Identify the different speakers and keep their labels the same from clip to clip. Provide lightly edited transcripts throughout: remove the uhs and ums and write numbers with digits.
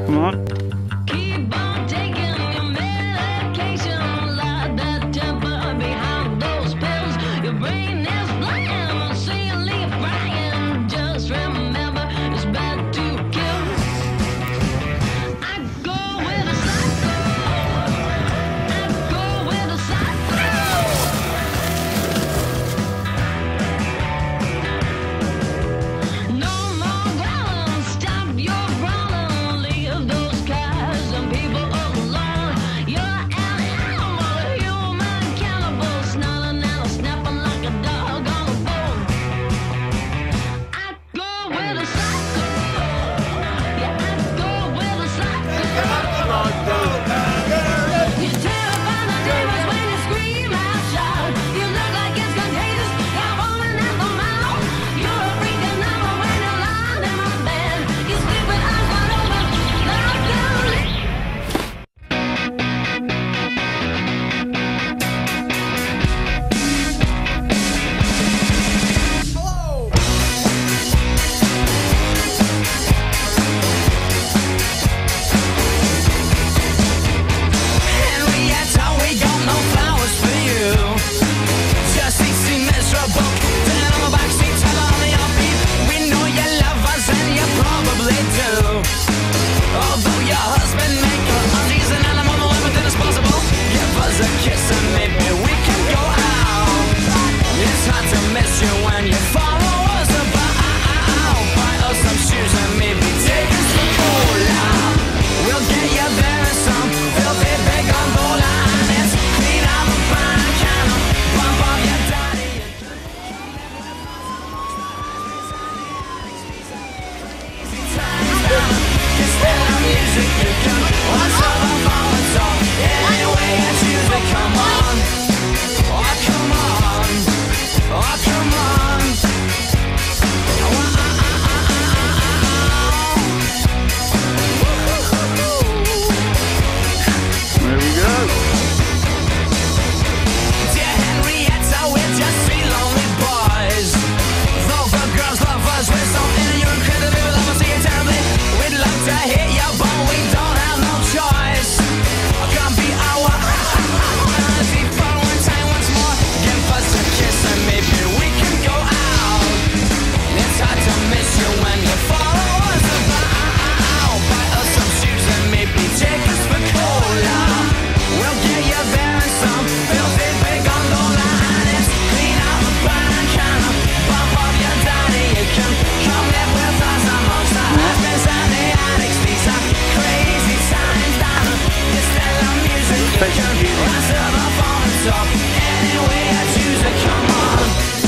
Speaker 1: Come on.
Speaker 2: Keep on taking your medication. Light that temper behind those pills. Your brain is blind, see you leave frying. Just remember, it's bad to kill. I go with a psycho. I go with a psycho. No more growling, stop your brawling. Leave those cars and people alone. You're an animal, human cannibal, snarling and snapping like a dog on a bone. I go with a psycho. Yeah, I go with a psycho. You terrify the demons when you scream out shout. You look like it's contagious, you're rolling at the mouth. You're a freaking number when you're lying in my bed. You sleep with eyes wide open, locked down.
Speaker 3: Henrietta, we got no flowers for you. Just easy miserable. Down on the backseat, tell on the offbeat. We know you love us and you probably do. Although your husband make your undies an animal, no everything is possible. Give us a kiss and maybe we can go out. It's hard to miss you when you follow us about. Buy us some shoes and maybe take us to cola. We'll get you there in some filthy big gondola, and it's clean out the bank and bump up your daddy. It's still the music you can watch over phone and talk. Anyway, I choose it. Come on, oh come on, oh come on.
Speaker 1: There we go.
Speaker 3: Dear Henrietta, we're just three lonely boys. Though the girls love us, we're so into you incredibly. We love us, see you terribly. We'd love to hit you, but we don't have no choice. Come be our deep fun one time, once more. Give us a kiss and maybe we can go out. It's hard to miss you when you follow us about. Buy us some shoes and maybe take us for cola. We'll get you there in some filthy big gondola, and it's clean out the bank and bump up your daddy. You can come live with us amongst the husbands and the addicts. These are crazy times, darling. It's still the music you can answer the phone and talk. Anyway, I choose it. Come on.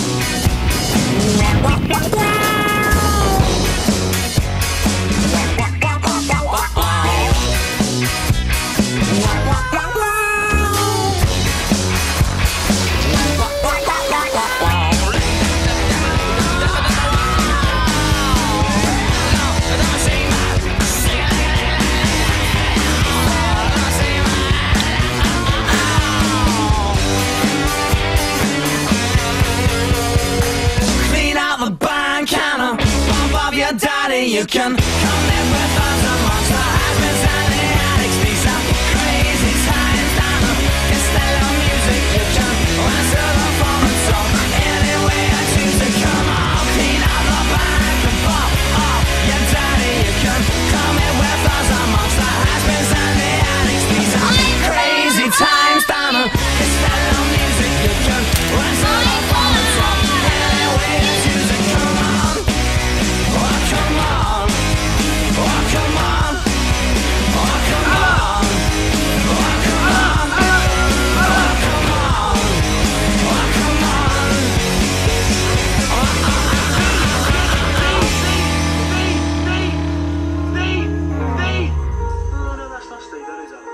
Speaker 3: Clean out the bank and bump up your daddy. You can come live with us amongst the husbands and the addicts. These are crazy times, darling. It's still the music you can answer the phone and talk. Anyway, I choose to come on. Clean out the bank and bump up your daddy. You can come in with us amongst the husbands and the addicts. These are crazy times, darling. It's still the music you can answer the phone and talk. Anyway, I choose to come on. Oh, come on. Oh, come on. Oh, come on. Oh, come on. Oh, come on. Oh, come on.
Speaker 4: Oh, no, that's not Steve, that is Alan.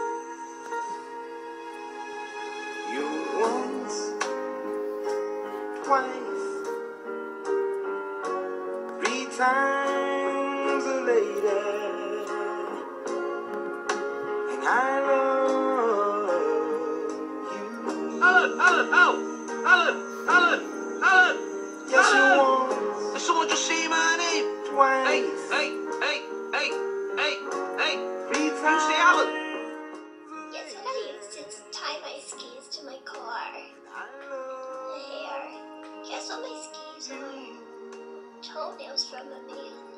Speaker 4: You once, twice, three times later, and I love you. Alan! Yes, you once,
Speaker 3: Did someone just say my name?
Speaker 4: twice,
Speaker 3: Hey, hey, hey, hey, hey, hey.
Speaker 1: The hair. Guess what my skis are? Toenails from a man.